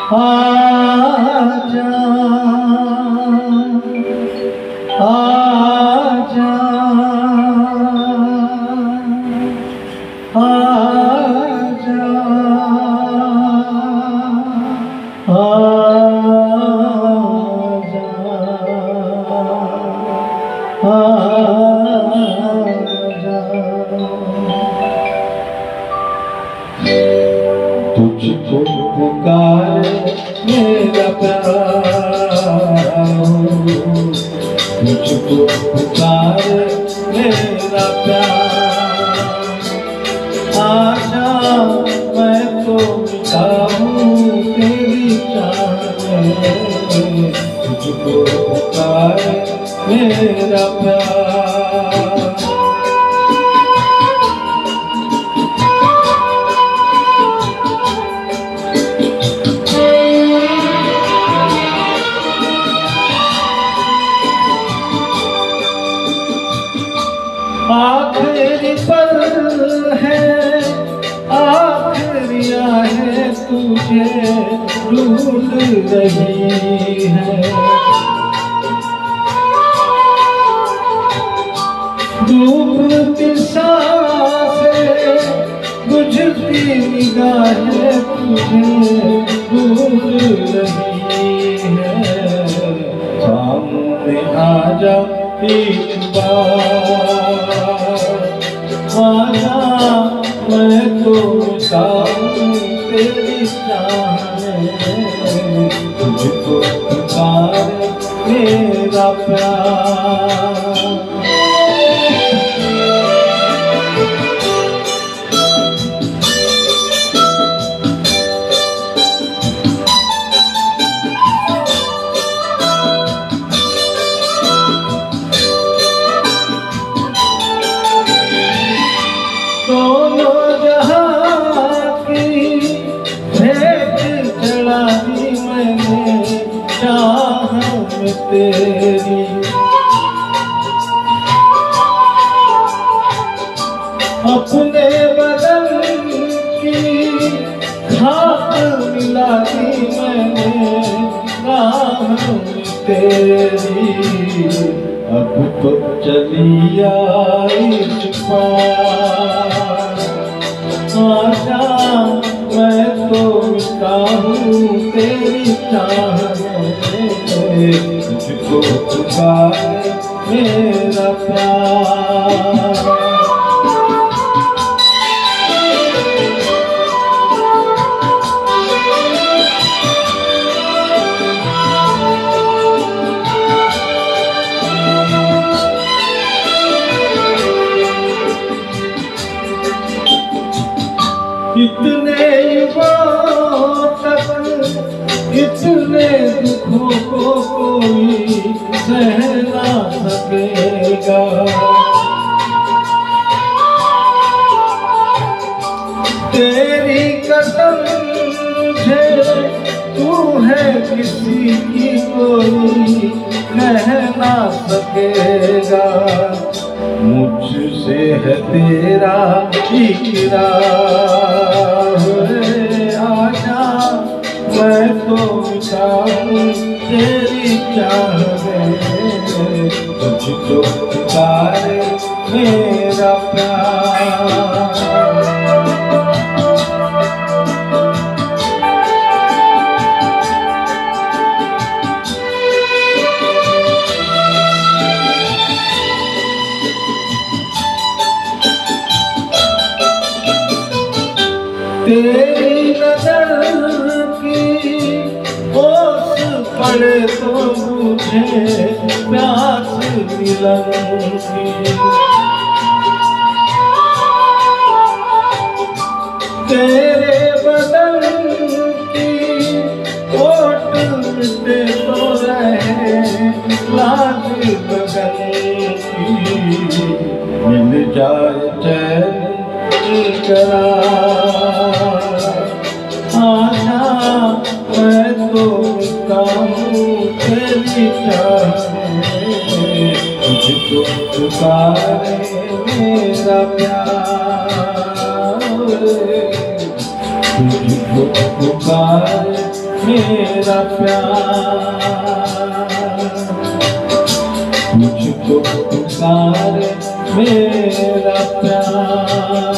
आजा आजा आजा तुझको पुकारे मेरा प्यार, तुझको पुकारे मेरा प्यार। आजा मैं तो मिटा हूँ तेरी चाह में, तुझको पुकारे मेरा प्यार। आखिरी पल है, आखिरी है, तुझे ढूंढ रही है। डूबती सांसें, बुझती निगाहें, तुझे ढूंढ रही है। सामने आजा एक बार, आजा मैं तो मिटा हूँ तेरी चाह में, तुझको पुकारे मेरा प्यार। दोनों जहां की भेंट चढ़ाई मैंने चाह में तेरी। अपने बदन की खाक मिला दी मैंने राह में तेरी। अब तो चली आई पार, आजा मैं तो मिटा हूँ तेरी चाह में, तुझको पुकारे मेरा प्यार। इतने युगों तक इतने दुखों को कोई सह ना सकेगा। तेरी कसम मुझे तू है किसी की कोई कह ना सकेगा। मुझसे है तेरा इकरार, आजा मैं तो मिटा हूँ तेरी चाह में, तुझको पुकारे मेरा प्यार। तेरी नजर की ओस पड़े तो मुझे प्यास मिलन की। तेरे बदन की ओट मिटे तो रहे लाज बगल की। मिल जाए चैन करार, आजा मैं तो मिटा हूँ तेरी चाह में, तुझको पुकारे मेरा प्यार। तुझको पुकारे मेरा प्यार, मुझको पुकारे मेरा प्यार।